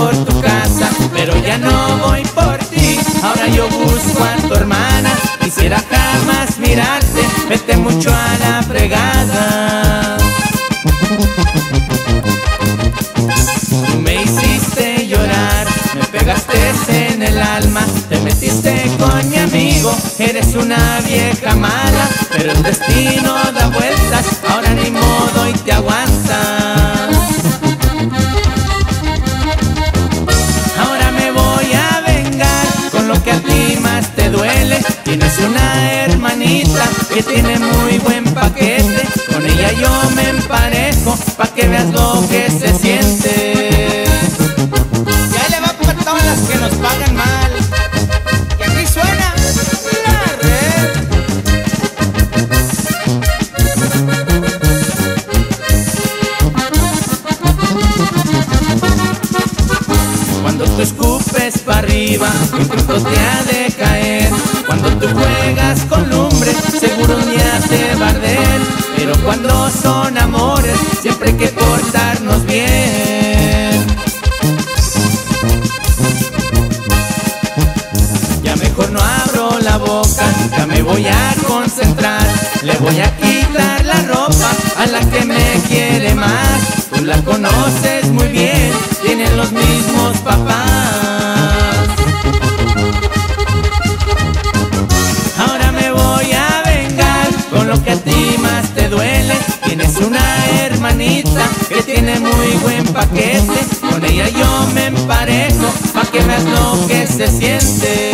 por tu casa, pero ya no voy por ti. Ahora yo busco a tu hermana, quisiera jamás mirarte, vete mucho a la fregada. Tú me hiciste llorar, me pegaste en el alma, te metiste con mi amigo, eres una vieja mala, pero el destino da vueltas, ahora ni modo y te aguantas. Ahora me voy a vengar con lo que a ti más te duele. Tienes una hermanita que tiene muy buen paquete, con ella yo me emparejo pa' que veas lo que se siente. Y ahí le va para todas las que nos pagan mal. Y aquí suena la red. Cuando tú escupes para arriba, un fruto te ha de caer. Cuando tú juegas con lumbre, seguro un día te va a arder. Pero cuando son amores, siempre hay que portarnos bien. Ya mejor no abro la boca, ya me voy a concentrar. Le voy a quitar la ropa a la que me quiere más. Tú la conoces muy bien, tienen los mismos papás. Ahora me voy a vengar con lo que a ti más te duele. Tienes una hermanita que tiene muy buen paquete, con ella yo me emparejo pa' que veas lo que se siente.